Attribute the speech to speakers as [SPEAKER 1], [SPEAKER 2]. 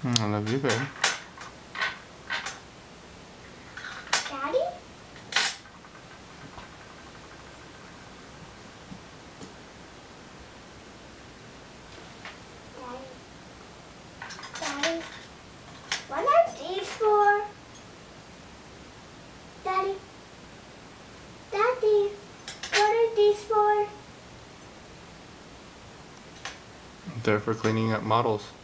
[SPEAKER 1] I love you, babe.
[SPEAKER 2] Daddy? Daddy, what are these for? Daddy, Daddy, what are these for?
[SPEAKER 1] They're for cleaning up models.